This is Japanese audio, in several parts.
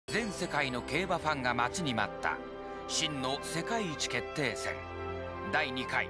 全世界の競馬ファンが待ちに待った真の世界一決定戦第2回。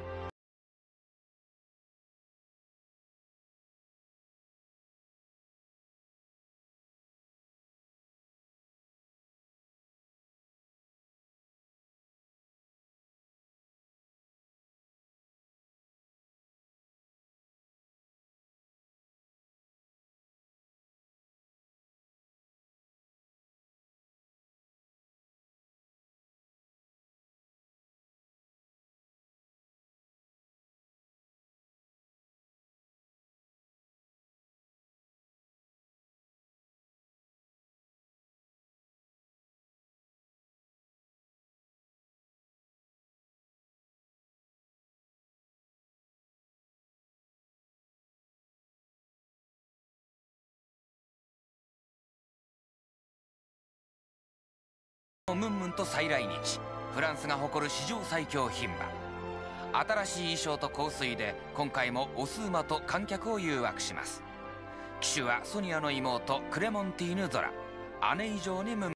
ムンムンと再来日。フランスが誇る史上最強牝馬。新しい衣装と香水で今回もオス馬と観客を誘惑します。騎手はソニアの妹クレモンティーヌ・ゾラ。姉以上にムン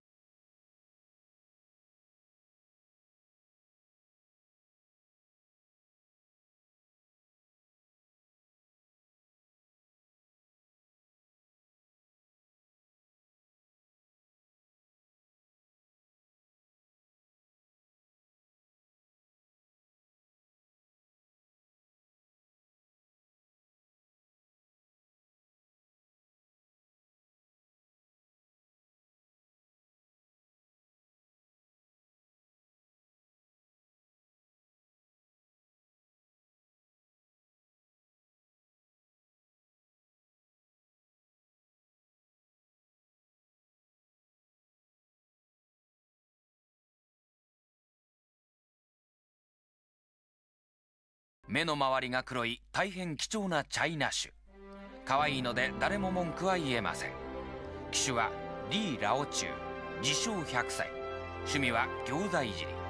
目の周りが黒い大変貴重なチャイナ種。可愛いので誰も文句は言えません。騎手はリー・ラオチュウ、自称100歳。趣味は餃子いじり。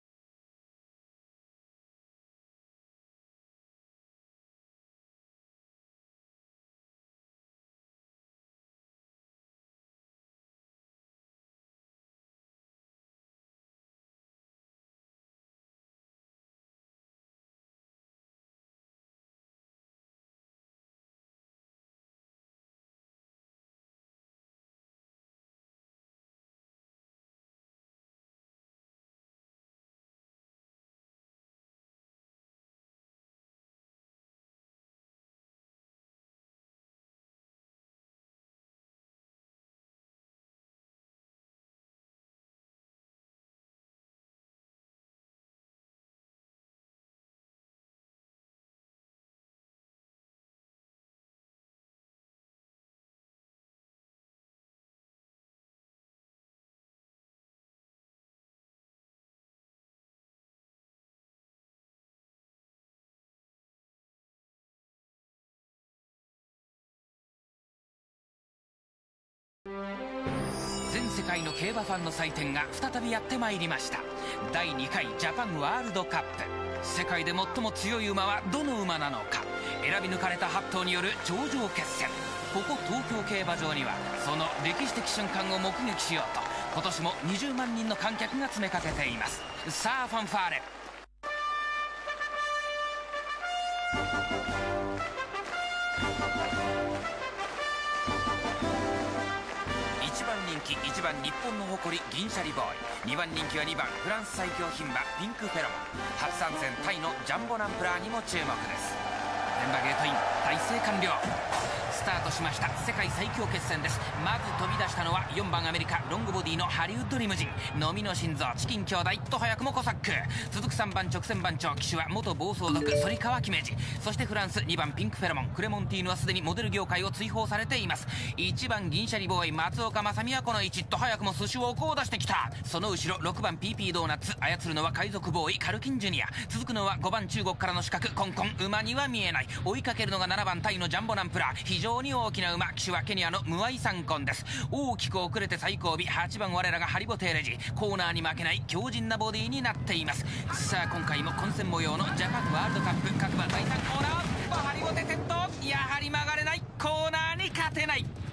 全世界の競馬ファンの祭典が再びやってまいりました。第2回ジャパンワールドカップ。世界で最も強い馬はどの馬なのか。選び抜かれた8頭による頂上決戦。ここ東京競馬場にはその歴史的瞬間を目撃しようと今年も20万人の観客が詰めかけています。さあファンファーレ。1番人気1番日本の誇り銀シャリボーイ。2番人気は2番フランス最強牝馬ピンクフェロモン。初参戦タイのジャンボナンプラーにも注目です。現場ゲートイン体制完了。スタートしました。世界最強決戦です。まず飛び出したのは4番アメリカロングボディのハリウッドリムジン。飲みの心臓チキン兄弟と早くもコサック。続く3番直線番長騎手は元暴走族反川姫路。そしてフランス2番ピンクフェロモン。クレモンティーヌはすでにモデル業界を追放されています。1番銀シャリボーイ松岡正美はこの位置と早くも寿司ウォークを出してきた。その後ろ6番 PP ドーナツ。操るのは海賊ボーイカルキンジュニア。続くのは5番中国からの刺客コンコン。馬には見えない。追いかけるのが7番タイのジャンボナンプラー。非常に大きな馬。騎手はケニアのムワイサンコンです。大きく遅れて最後尾8番我らがハリボテーレジ。コーナーに負けない強靭なボディになっています。さあ今回も混戦模様のジャパンワールドカップ。各馬第3コーナーハリボテ転倒。やはり曲がれない。コーナーに勝てない。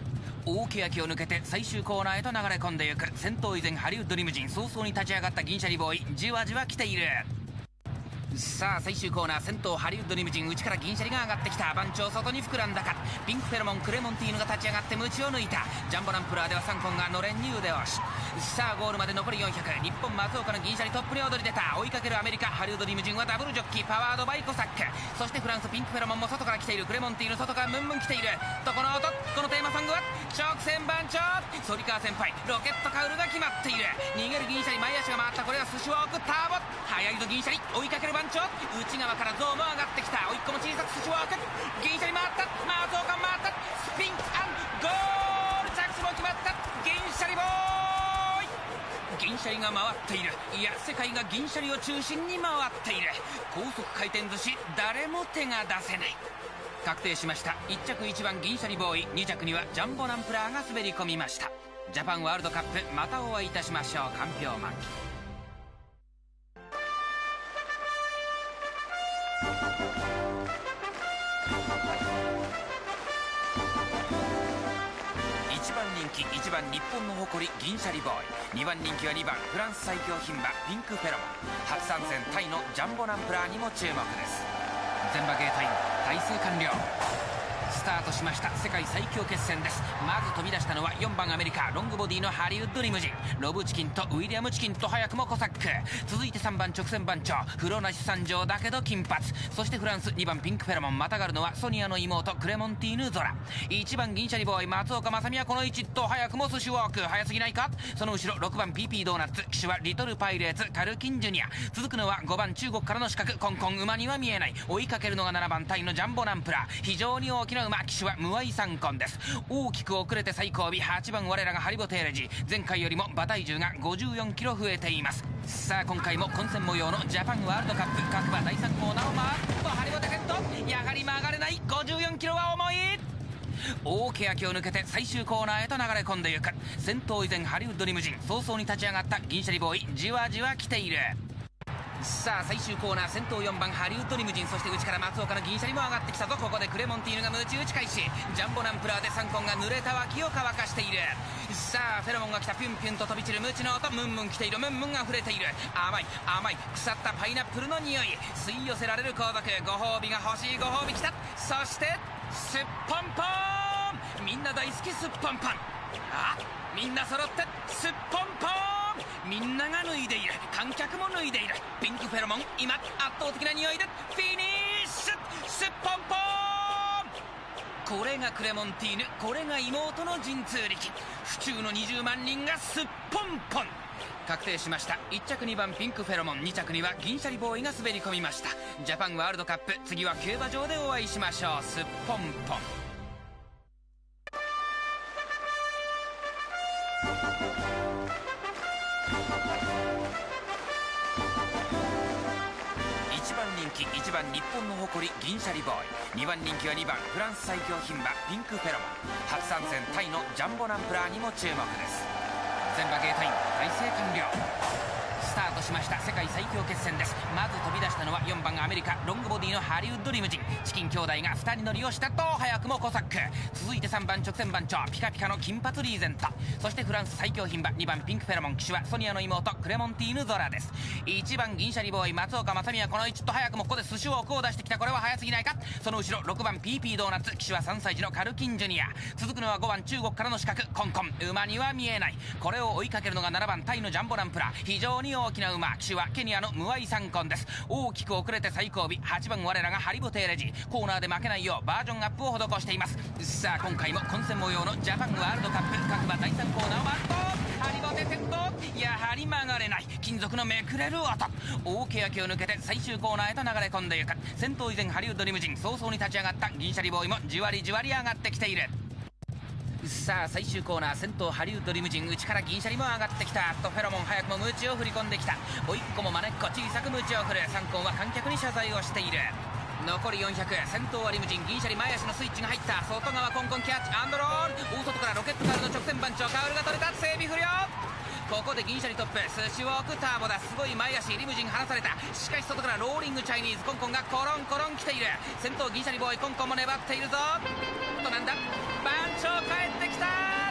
大欅を抜けて最終コーナーへと流れ込んでいく。先頭依然ハリウッドリムジン、早々に立ち上がった銀シャリボーイ、じわじわ来ている。さあ最終コーナー、先頭ハリウッドリムジン、内から銀シャリが上がってきた。番長外に膨らんだか。ピンクフェロモン、クレモンティーヌが立ち上がって鞭を抜いた。ジャンボランプラーではサンコンがのれんに腕押し。さあゴールまで残り400。日本松岡の銀シャリトップに躍り出た。追いかけるアメリカハリウッドリムジンはダブルジョッキー、パワードバイコサック。そしてフランスピンクフェロモンも外から来ている。クレモンティーヌ外からムンムン来ている。とこの音、このテーマソングは直線番長。反川先輩、ロケットカウルが決まっている。逃げる銀シャリ、前足が回った。これは寿司を置くターボ。速いぞ銀シャリ、追いかける番長。内側からゾーム上がってきた。甥っ子も小さく寿司を置く。銀シャリ回った。松岡回った。スピンゴール、着地も決まった。銀シャリボーイ。銀シャリが回っている。いや、世界が銀シャリを中心に回っている。高速回転寿司、誰も手が出せない。確定しました。1着1番銀シャリボーイ、2着にはジャンボナンプラーが滑り込みました。ジャパンワールドカップ、またお会いいたしましょう。かんぴょうマン。1番人気1番日本の誇り銀シャリボーイ、2番人気は2番フランス最強牝馬ピンクフェロモン、初参戦タイのジャンボナンプラーにも注目です。全馬ゲータイム体制完了。スタートしました。世界最強決戦です。まず飛び出したのは4番アメリカロングボディのハリウッドリムジン、ロブチキンとウィリアムチキンと早くもコサック。続いて3番直線番長、風呂なし参上だけど金髪。そしてフランス2番ピンクフェロモン、またがるのはソニアの妹クレモンティーヌゾラ。1番銀シャリボーイ松岡正美はこの位置と早くも寿司ウォーク。早すぎないか。その後ろ6番 PP ドーナツ、騎手はリトルパイレーツカルキンジュニア。続くのは5番中国からの刺客コンコン、馬には見えない。追いかけるのが7番タイのジャンボナンプラー、非常に大きな馬、騎手はムアイサンコンです。大きく遅れて最後尾8番我らがハリボテーレジ、前回よりも馬体重が54キロ増えています。さあ今回も混戦模様のジャパンワールドカップ、各馬第3コーナーを回るとハリボテ先頭、やはり曲がれない。54キロは重い。大欅を抜けて最終コーナーへと流れ込んでいく。先頭依然ハリウッドリムジン、早々に立ち上がった銀シャリボーイ、じわじわ来ている。さあ最終コーナー、先頭4番ハリウッドリムジン、そして内から松岡の銀シャリも上がってきたぞ。ここでクレモンティーヌがムチ打ち返し、ジャンボナンプラーでサンコンが濡れた脇を乾かしている。さあフェロモンが来た。ピュンピュンと飛び散るムチの音、ムンムン来ている。ムンムンが溢れている。甘い甘い腐ったパイナップルの匂い、吸い寄せられる後続。ご褒美が欲しい。ご褒美来た。そしてすっぽんぽーん、みんな大好きすっぽんぽん。あ、みんな揃ってすっぽんぽーん。みんなが脱いでいる。観客も脱いでいる。ピンクフェロモン今圧倒的な匂いでフィニッシュ。すっぽんぽーん。これがクレモンティーヌ、これが妹の神通力。府中の20万人がすっぽんぽん。確定しました。1着2番ピンクフェロモン、2着には銀シャリボーイが滑り込みました。ジャパンワールドカップ、次は競馬場でお会いしましょう。すっぽんぽん。1番人気1番日本の誇り銀シャリボーイ、2番人気は2番フランス最強牝馬ピンクフェロモン、初参戦タイのジャンボナンプラーにも注目です。全馬ゲータイム体制完了。スタートしました。世界最強決戦です。まず飛び出したのは4番アメリカロングボディのハリウッドリムジン、チキン兄弟が2人乗りをしたと早くもコサック。続いて3番直線番長、ピカピカの金髪リーゼント。そしてフランス最強牝馬2番ピンクフェロモン、騎手はソニアの妹クレモンティーヌゾラです。1番銀シャリボーイ松岡正美はこの位置と早くもここで寿司ウォークを出してきた。これは早すぎないか。その後ろ6番 PP ドーナツ、騎手は3歳児のカルキンジュニア。続くのは5番中国からの刺客コンコン、馬には見えない。これを追いかけるのが7番タイのジャンボナンプラー、非常に大きな馬、騎手はケニアのムアイサンコンです。大きく遅れて最後尾8番我らがハリボテーレジ、コーナーで負けないようバージョンアップを施しています。さあ今回も混戦模様のジャパンワールドカップ、各馬第3コーナーを回るとハリボテ先頭、やはり曲がれない。金属のめくれる音。大欅を抜けて最終コーナーへと流れ込んでいく。先頭依然ハリウッドリムジン、早々に立ち上がった銀シャリボーイもじわりじわり上がってきている。さあ最終コーナー、先頭ハリウッドリムジン、内から銀シャリも上がってきた。とフェロモン早くもムチを振り込んできた。甥っ子もまねっこ小さくムチを振る。サンコンは観客に謝罪をしている。残り400、先頭はリムジン、銀シャリ前足のスイッチが入った。外側コンコンキャッチアンドロール。大外からロケットカウルの直線番長、カウルが取れた。整備不良。ここで銀シャリトップ、寿司ウォークターボだ。すごい前足、リムジン離された。しかし外からローリングチャイニーズ、コンコンがコロンコロン来ている。先頭銀シャリボーイコンコンも粘っているぞ。となんだ、番長帰ってきた。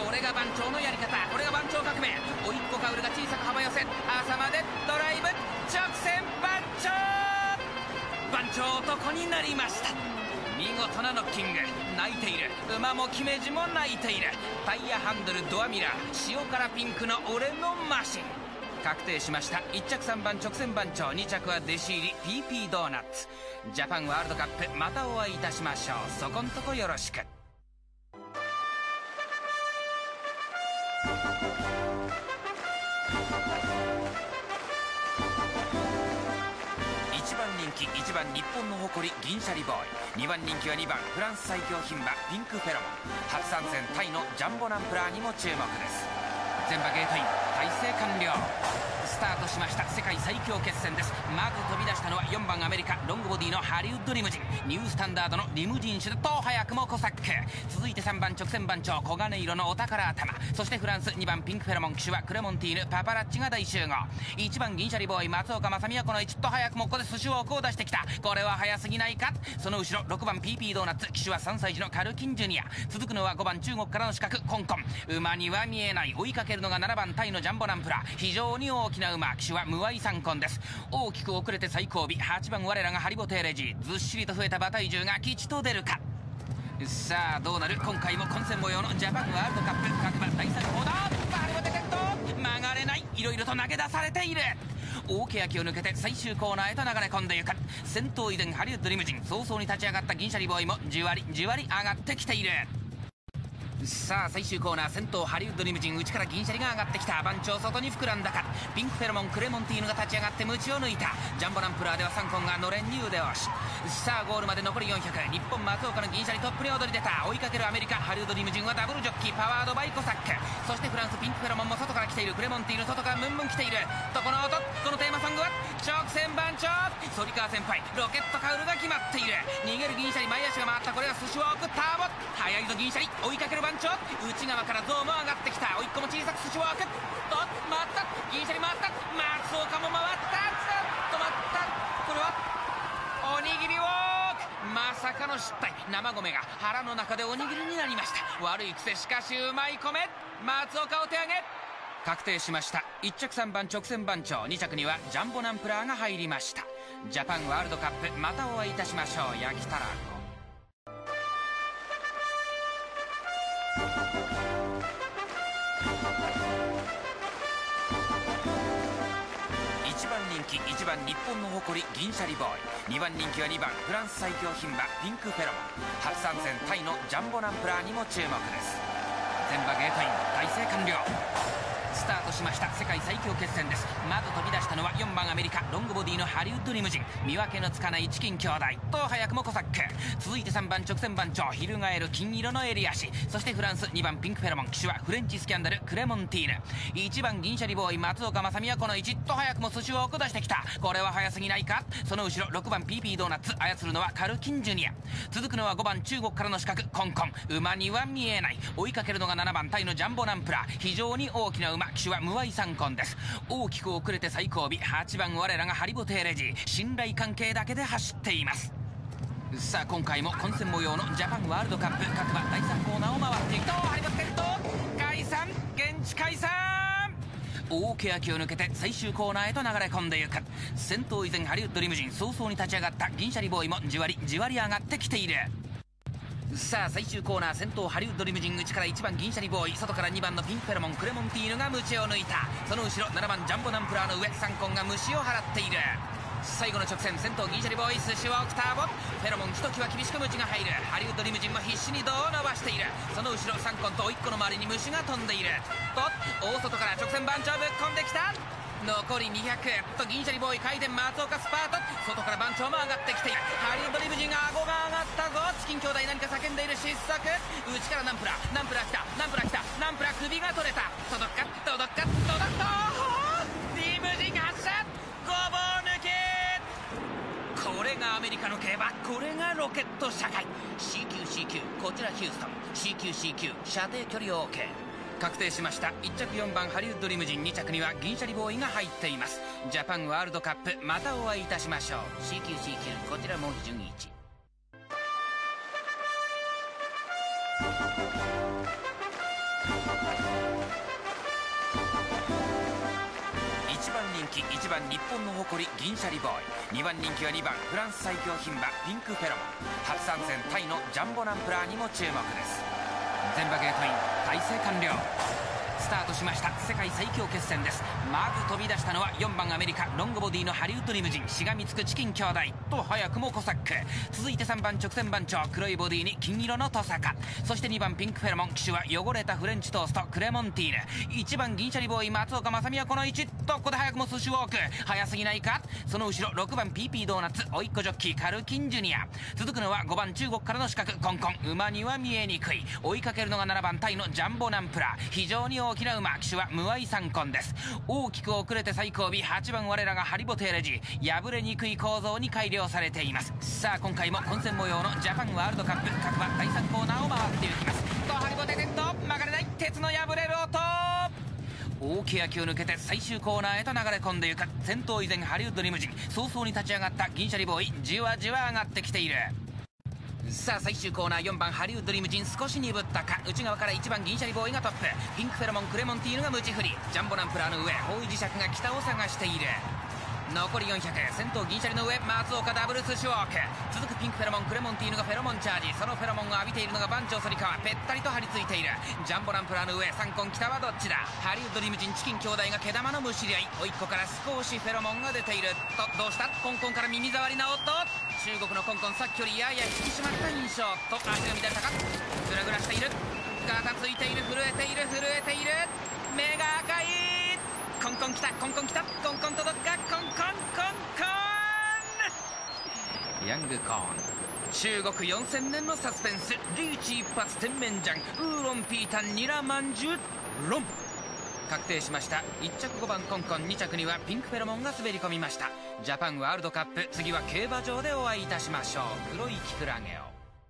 これが番長のやり方、これが番長革命。甥っ子カウルが小さく幅寄せ、朝までドライブ直線番長。番長男になりました。見事なノッキング。泣いている。馬も姫路も泣いている。タイヤハンドル、ドアミラー、塩辛ピンクの俺のマシン。確定しました。1着3番直線番長、2着は弟子入り PP ドーナツ。ジャパンワールドカップ、またお会いいたしましょう。そこんとこよろしく。1番人気、1番日本の誇り銀シャリボーイ。2番人気は2番フランス最強牝馬ピンクフェロモン。初参戦タイのジャンボナンプラーにも注目です。全馬ゲートイン、体制完了。スタートしました。世界最強決戦です。まず飛び出したのは4番アメリカロングボディのハリウッドリムジン。ニュースタンダードのリムジン種と早くもコサック。続いて3番直線番長黄金色のお宝頭。そしてフランス2番ピンクフェロモン、騎手はクレモンティーヌパパラッチが大集合。1番銀シャリボーイ松岡正美はこの1と早くもここで寿司ウォークを出してきた。これは早すぎないか。その後ろ6番 PP ドーナツ、騎手は3歳児のカルキンジュニア。続くのは5番中国からの刺客コンコン。馬には見えない。追いかけるのが7番タイのジャンボナンプラー。非常に大きな馬、騎手は無愛三根です。大きく遅れて最後尾8番我らがハリボテーレジー。ずっしりと増えた馬体重が吉と出るか。さあどうなる。今回も混戦模様のジャパンワールドカップ。各馬第3コーナー、ハリボテ転倒、曲がれない。いろいろと投げ出されている。大欅を抜けて最終コーナーへと流れ込んでゆく。先頭以前ハリウッドリムジン。早々に立ち上がった銀シャリボーイもじわりじわり上がってきている。さあ最終コーナー、先頭ハリウッドリムジン、内から銀シャリが上がってきた。番長外に膨らんだか。ピンクフェロモンクレモンティーヌが立ち上がって鞭を抜いた。ジャンボナンプラーではサンコンがのれんに腕押し。さあゴールまで残り400。日本松岡の銀シャリトップに躍り出た。追いかけるアメリカハリウッドリムジンはダブルジョッキーパワードバイコサック。そしてフランスピンクフェロモンも外から来ている。クレモンティーヌ外からムンムン来ていると、この音、このテーマソングは直線番長反川先輩ロケットカウルが決まっている。逃げる銀シャリ前足が回った。これは寿司を送ったターボ。速いぞ銀シャリ。追いかける番長、内側からゾウも上がってきた。甥っ子も小さく寿司を開くと回った。銀シャリ回った。松岡も回った。止まった。これはおにぎりウォーク。まさかの失態。生米が腹の中でおにぎりになりました。悪い癖、しかしうまい米。松岡お手上げ。確定しました。1着3番直線番長、2着にはジャンボナンプラーが入りました。ジャパンワールドカップ、またお会いいたしましょう。焼きたらこ。1番人気、1番日本の誇り銀シャリボーイ。2番人気は2番フランス最強牝馬ピンクフェロモン。初参戦タイのジャンボナンプラーにも注目です。全馬ゲートイン、体制完了。スタートしました。世界最強決戦です。まず飛び出したのは4番アメリカロングボディのハリウッドリムジン。見分けのつかないチキン兄弟と早くもコサック。続いて3番直線番長翻る金色の襟足。そしてフランス2番ピンクフェロモン、騎手はフレンチスキャンダルクレモンティーヌ。1番銀シャリボーイ松岡正美はこの1と早くも寿司を奥出してきた。これは早すぎないか。その後ろ6番 PP ドーナツ、操るのはカルキンジュニア。続くのは5番中国からの刺客コンコン。馬には見えない。追いかけるのが7番タイのジャンボナンプラー。非常に大きな馬、騎手は無愛三根です。大きく遅れて最後尾8番我らがハリボテーレジー。信頼関係だけで走っています。さあ今回も混戦模様のジャパンワールドカップ。各馬第3コーナーを回っていくとハリボテ転倒、解散、現地解散。大欅を抜けて最終コーナーへと流れ込んでいく。先頭以前ハリウッドリムジン、早々に立ち上がった銀シャリボーイもじわりじわり上がってきている。さあ最終コーナー、先頭ハリウッドリムジン、内から1番銀シャリボーイ、外から2番のピンクフェロモンクレモンティーヌが鞭を抜いた。その後ろ7番ジャンボナンプラーの上、サンコンが虫を払っている。最後の直線、先頭銀シャリボーイ、寿司はオクターボ。フェロモンひときわ厳しく鞭が入る。ハリウッドリムジンも必死に胴を伸ばしている。その後ろサンコンと甥っ子の周りに虫が飛んでいると、大外から直線番長ぶっ込んできた。残り200と銀シャリボーイ回転、松岡スパート。外から番長も上がってきている。ハリウッドリムジンが顎が上がったぞ。チキン兄弟何か叫んでいる。失速。内からナンプラー、ナンプラー来た、ナンプラー来た、ナンプラー首が取れた。届くか届くか届くと、リムジン発射、ごぼう抜け。これがアメリカの競馬、これがロケット社会。 CQCQ、 こちらヒューストン。 CQCQ、 射程距離 OK。確定しました。1着4番ハリウッドリムジン、2着には銀シャリボーイが入っています。ジャパンワールドカップ、またお会いいたしましょう。 CQCQ、 こちらも順一。 1番人気1番日本の誇り銀シャリボーイ、2番人気は2番フランス最強牝馬ピンクフェロモン、初参戦タイのジャンボナンプラーにも注目です。全馬ゲートイン体制完了。スタートしました。世界最強決戦です。まず飛び出したのは4番アメリカロングボディのハリウッドリムジンしがみつくチキン兄弟と早くもコサック、続いて3番直線番長黒いボディに金色のトサカ、そして2番ピンクフェロモン、騎手は汚れたフレンチトーストクレモンティーヌ、1番銀シャリボーイ松岡正美はこの位置と、ここで早くも寿司ウォーク早すぎないか。その後ろ6番 PP ドーナツ甥っ子ジョッキーカルキンジュニア、続くのは5番中国からの資格コンコン、馬には見えにくい。追いかけるのが7番タイのジャンボナンプラー、非常に大きな馬、騎手はムアイサンコンです。大きく遅れて最後尾8番我らがハリボテーレジ、破れにくい構造に改良されています。さあ今回も混戦模様のジャパンワールドカップ、各馬第3コーナーを回っていきます。とハリボテーレと曲がれない鉄の破れる音、大欅を抜けて最終コーナーへと流れ込んでいく。先頭以前ハリウッドリムジン、早々に立ち上がった銀シャリボーイじわじわ上がってきている。さあ最終コーナー4番ハリウッドリムジン少し鈍ったか、内側から1番銀シャリボーイがトップ、ピンクフェロモンクレモンティーヌがムチ振り、ジャンボナンプラーの上方位磁石が北を探している。残り400、先頭銀シャリの上松岡ダブルスシュウォーク、続くピンクフェロモンクレモンティーヌがフェロモンチャージ、そのフェロモンを浴びているのが番長反川、ぺったりと張り付いている。ジャンボナンプラーの上三根北はどっちだ。ハリウッドリムジンチキン兄弟が毛玉のむしり合い、甥っ子から少しフェロモンが出ていると、どうしたコンコンから耳障りな音、中国のコンコンさっきよりやや引き締まった印象と、足が乱れたか、グラグラしている、ガタついている、震えている震えている、目が赤い、コンコン来たコンコン来た、コンコン届くか、コンコンコンコン、ヤングコーン、中国4000年のサスペンス、リーチ一発甜麺醤ウーロンピータンニラまんじゅうロン、確定しました。1着5番コンコン、2着にはピンクフェロモンが滑り込みました。ジャパンワールドカップ、次は競馬場でお会いいたしましょう。黒いキクラゲを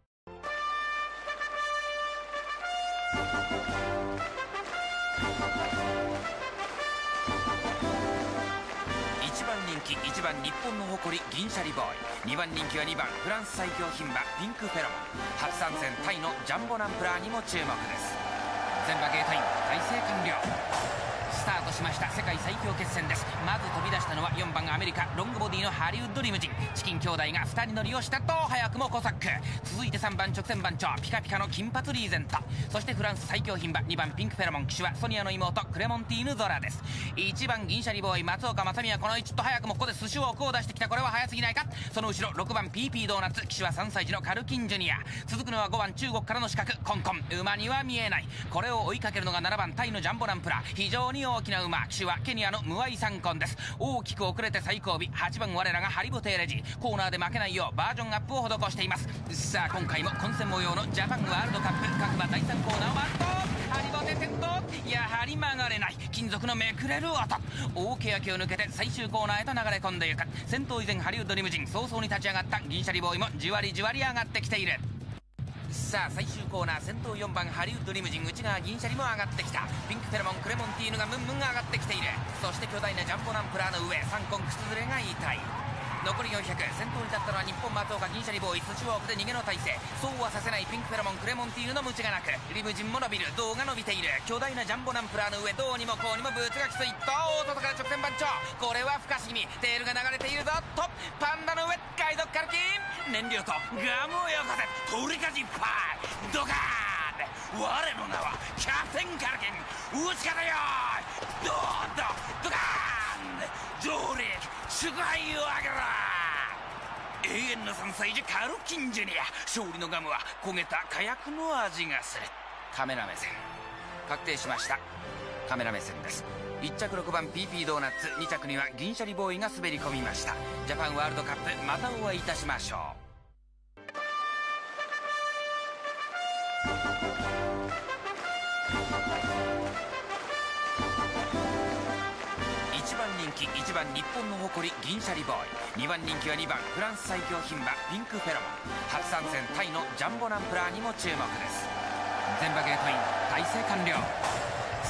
1番人気1番日本の誇り銀シャリボーイ、2番人気は2番フランス最強牝馬ピンクフェロモン、初参戦タイのジャンボナンプラーにも注目です。全馬ゲートイン体制完了。スタートしました。世界最強決戦です。まず飛び出したのは4番アメリカロングボディのハリウッドリムジン、チキン兄弟が2人乗りをしたと、早くもコサック、続いて3番直線番長ピカピカの金髪リーゼント、そしてフランス最強牝馬2番ピンクフェロモン、騎手はソニアの妹クレモンティーヌゾラです。1番銀シャリボーイ松岡正美はこの位置と、早くもここで寿司ウォークを出してきた。これは早すぎないか。その後ろ6番 PP ドーナツ、騎手は3歳児のカルキンジュニア、続くのは5番中国からの資格コンコン、馬には見えない。これを追いかけるのが7番タイのジャンボナンプラー、非常に大きな馬、騎手はケニアのムアイサンコンです。大きく遅れて最後尾8番我らがハリボテーレジ、コーナーで負けないようバージョンアップを施しています。さあ今回も混戦模様のジャパンワールドカップ、各馬第3コーナーを回るとハリボテ先頭、やはり曲がれない、金属のめくれる音、大欅を抜けて最終コーナーへと流れ込んでいく。先頭以前ハリウッドリムジン、早々に立ち上がった銀シャリボーイもじわりじわり上がってきている。さあ最終コーナー、先頭4番ハリウッドリムジン、内側銀シャリも上がってきた。ピンクフェロモンクレモンティーヌがムンムンが上がってきている。そして巨大なジャンボナンプラーの上3根靴ずれが痛い。残り400、先頭に立ったのは日本松岡銀シャリボーイ、寿司ウォークで逃げの体勢、そうはさせないピンクフェロモンクレモンティーヌのムチがなく、リムジンも伸びる、胴が伸びている。巨大なジャンボナンプラーの上、どうにもこうにもブーツがきついと、外から直線番長、これは不可思議、テールが流れているぞと、パンダの上海賊カルキン、燃料とガムをよこせ、鳥かじパイドカーン、我の名はキャプテンカルキン、打ち方よーい、ドーンとドカーン、上陸祝杯をあげろ。永遠の3歳児カルキンジュニア、勝利のガムは焦げた火薬の味がする。カメラ目線確定しました。カメラ目線です。1着6番 PP ドーナツ、2着には銀シャリボーイが滑り込みました。ジャパンワールドカップ、またお会いいたしましょう。1番人気1番日本の誇り銀シャリボーイ、2番人気は2番フランス最強牝馬ピンクフェロモン、初参戦タイのジャンボナンプラーにも注目です。全馬ゲートイン体制完了。ス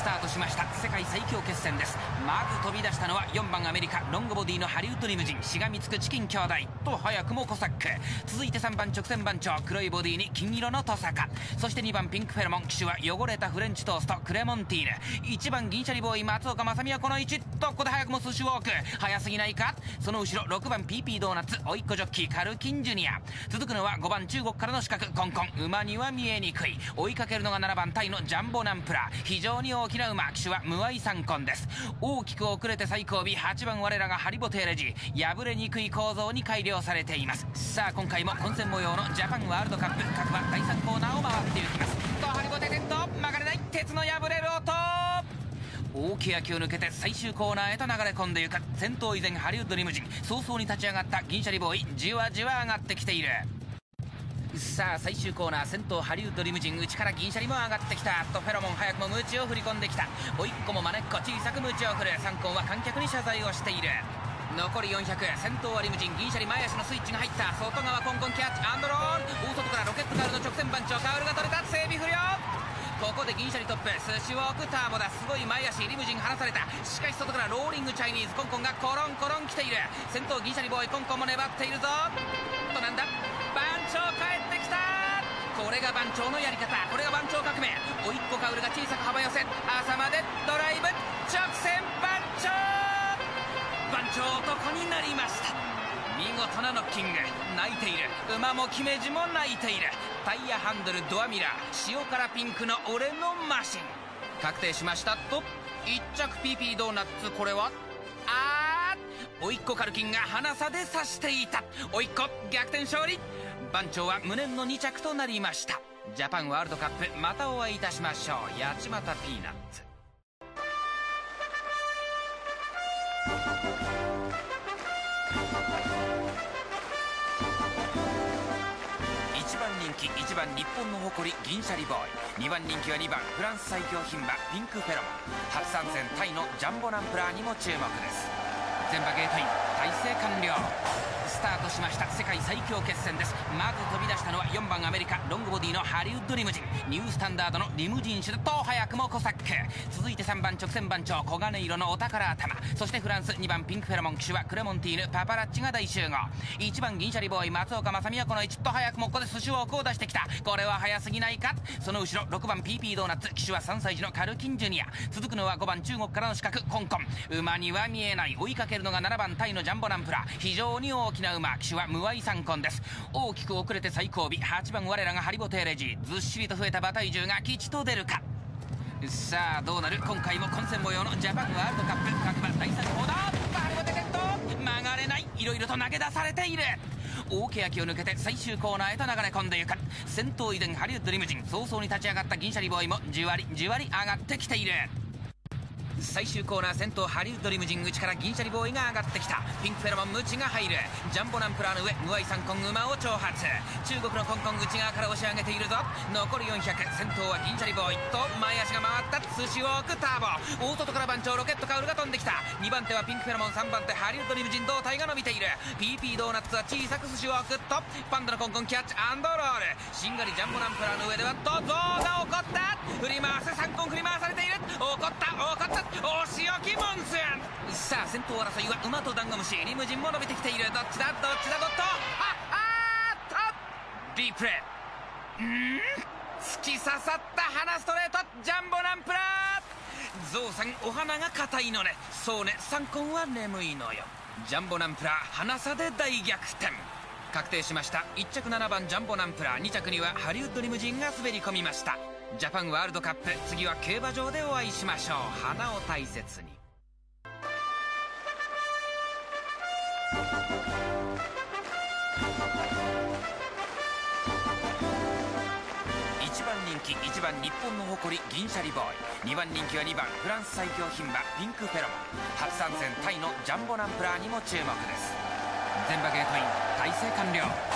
タートしました世界最強決戦です。まず飛び出したのは4番アメリカロングボディのハリウッドリムジンしがみつくチキン兄弟と早くもコサック、続いて3番直線番長黒いボディに金色のトサカ、そして2番ピンクフェロモン、騎手は汚れたフレンチトーストクレモンティーヌ、1番銀シャリボーイ松岡正美はこの位置と、ここで早くも寿司ウォーク早すぎないか。その後ろ6番 PP ドーナツおいっ子ジョッキーカルキンジュニア、続くのは5番中国からの刺客コンコン、馬には見えにくい。追いかけるのが7番タイのジャンボナンプラー、非常に大きな馬、騎手は無愛三根です。大きく遅れて最後尾8番我らがハリボテーレジ、破れにくい構造に改良されています。さあ今回も混戦模様のジャパンワールドカップ、各馬第3コーナーを回っていきます。とハリボテテンと曲がれない鉄の破れる音、大きい脇を抜けて最終コーナーへと流れ込んでいく。先頭以前ハリウッドリムジン、早々に立ち上がった銀シャリボーイじわじわ上がってきている。さあ最終コーナー先頭ハリウッドリムジン、内から銀シャリも上がってきたとフェロモン早くもムチを振り込んできた。おいっ子もまねっこ小さくムチを振る。サンコンは観客に謝罪をしている。残り400、先頭はリムジン銀シャリ前足のスイッチが入った。外側コンコンキャッチアンドロール、大外からロケットカールの直線番長カウルが取れた。整備不良、ここで銀シャリトップ寿司ウォークターボだ。すごい前足、リムジン離された。しかし外からローリングチャイニーズコンコンがコロンコロン来ている。先頭銀シャリボーイコンコンも粘っているぞ。となんだ番長帰ってきた。これが番長のやり方、これが番長革命。おいっ子カウルが小さく幅寄せ、朝までドライブ直線番長、番長男になりました。見事なノッキング、泣いている。馬も決め字も泣いている。タイヤハンドルドアミラー塩辛ピンクの俺のマシン、確定しましたと1着 PP ドーナツ、これはおいっ子カルキンが鼻差で指していた。おいっ子逆転勝利、番長は無念の2着となりました。ジャパンワールドカップまたお会いいたしましょう。八街ピーナッツ。1番人気1番日本の誇り銀シャリボーイ、2番人気は2番フランス最強牝馬ピンクフェロモン、初参戦タイのジャンボナンプラーにも注目です。全馬ゲートイン体制完了、スタートしました世界最強決戦です。まず飛び出したのは4番アメリカロングボディのハリウッドリムジン、ニュースタンダードのリムジン種と早くもコサック、続いて3番直線番長黄金色のお宝頭、そしてフランス2番ピンクフェロモン、騎手はクレモンティーヌパパラッチが大集合。1番銀シャリボーイ松岡正美はこの1と早くもここで寿司ウォークを出してきた。これは早すぎないか。その後ろ6番 PP ドーナツ、騎手は3歳児のカルキンジュニア、続くのは5番中国からの刺客コンコン、馬には見えない。追いかけるのが7番タイのジャンボナンプラー、非常に大きな馬、騎手は無愛三根です。大きく遅れて最後尾8番我らがハリボテーレジ、ずっしりと増えた馬体重が吉と出るか。さあどうなる。今回も混戦模様のジャパンワールドカップ、各馬第3コーナー、ハリボテテント曲がれない、いろいろと投げ出されている。大けやきを抜けて最終コーナーへと流れ込んでいく。先頭以前ハリウッドリムジン、早々に立ち上がった銀シャリボーイもじわりじわり上がってきている。最終コーナー先頭ハリウッドリムジン、内から銀シャリボーイが上がってきた。ピンクフェロモンムチが入る。ジャンボナンプラーの上無愛三根馬を挑発。中国のコンコン内側から押し上げているぞ。残り400、先頭は銀シャリボーイと前足が回った寿司ウォークターボ、大外から番長ロケットカウルが飛んできた。2番手はピンクフェロモン、3番手ハリウッドリムジン、胴体が伸びている。 PP ドーナツは小さく寿司ウォークとパンダのコンコンキャッチアンドロール、しんがりジャンボナンプラーの上ではドゾーが起こった。振り回せ3根振り回されている。怒った怒った、お仕置きモンスン。さあ先頭争いは馬とダンゴムシ、リムジンも伸びてきている。どっちだどっちだどっとリプレイ、突き刺さった鼻ストレート、ジャンボナンプラー。ゾウさんお鼻が硬いのね。そうね、三根は眠いのよ。ジャンボナンプラー鼻差で大逆転、確定しました。1着7番ジャンボナンプラー、2着にはハリウッドリムジンが滑り込みました。ジャパンワールドカップ、次は競馬場でお会いしましょう。花を大切に。1番人気1番日本の誇り銀シャリボーイ、2番人気は2番フランス最強牝馬ピンクフェロモン、初参戦タイのジャンボナンプラーにも注目です。全馬ゲートイン体制完了。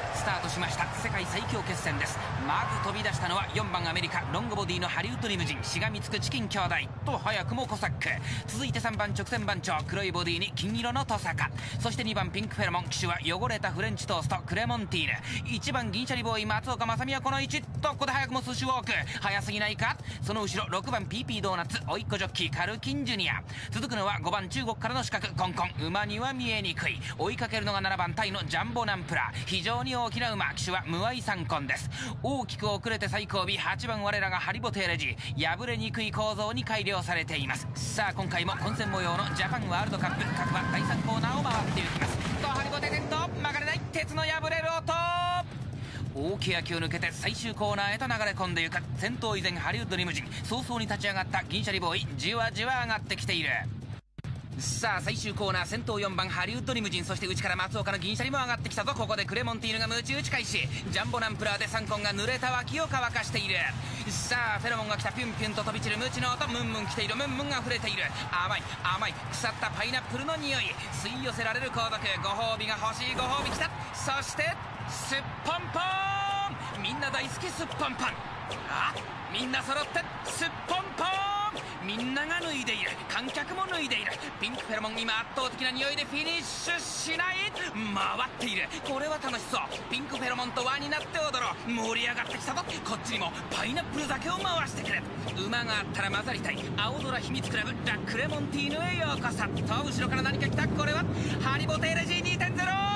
スタートしました世界最強決戦です。まず飛び出したのは4番アメリカ、ロングボディのハリウッドリムジン、しがみつくチキン兄弟と早くもコサック。続いて3番直線番長、黒いボディに金色のトサカ。そして2番ピンクフェロモン、騎手は汚れたフレンチトーストクレモンティーヌ。1番銀シャリボーイ松岡正美はこの位置と、ここで早くも寿司ウォーク、早すぎないか。その後ろ6番 PP ドーナツ、おいっ子ジョッキーカルキンジュニア。続くのは5番中国からの刺客コンコン、馬には見えにくい。追いかけるのが7番タイのジャンボナンプラー、非常に大きな馬、騎手はムアイサンコンです。大きく遅れて最後尾8番我らがハリボテーレジ、破れにくい構造に改良されています。さあ今回も混戦模様のジャパンワールドカップ、各馬第3コーナーを回っていきます。とハリボテーレと曲がれない鉄の破れる音、大きな木を抜けて最終コーナーへと流れ込んでいく。先頭以前ハリウッドリムジン、早々に立ち上がった銀シャリボーイ、じわじわ上がってきている。さあ最終コーナー、先頭4番ハリウッドリムジン、そして内から松岡の銀シャリも上がってきたぞ。ここでクレモンティーヌがムチ打ち開始、ジャンボナンプラーでサンコンが濡れた脇を乾かしている。さあフェロモンが来た、ピュンピュンと飛び散るムチの音、ムンムン来ている、ムンムンが溢れている。甘い甘い腐ったパイナップルの匂い、吸い寄せられる後続、ご褒美が欲しい、ご褒美来た。そしてすっぽんぽん、みんな大好きすっぽんぽん、あみんな揃ってすっぽんぽん、みんなが脱いでいる、観客も脱いでいる。ピンクフェロモン今圧倒的な匂いでフィニッシュしない、回っている。これは楽しそう。ピンクフェロモンと輪になって踊ろう。盛り上がってきたぞ。こっちにもパイナップル酒を回してくれ。馬があったら混ざりたい、青空秘密クラブラ・クレモンティーヌへようこそ。と後ろから何か来た。これはハリボテーレ G2.0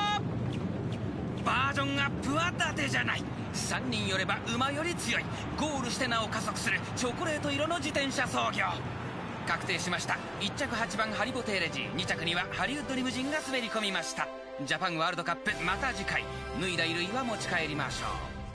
バージョンアップは伊達じゃない。3人よれば馬より強い。ゴールしてなお加速するチョコレート色の自転車操業。確定しました。1着8番ハリボテーレジー、2着にはハリウッドリムジンが滑り込みました。ジャパンワールドカップ、また次回脱いだ衣類は持ち帰りましょう。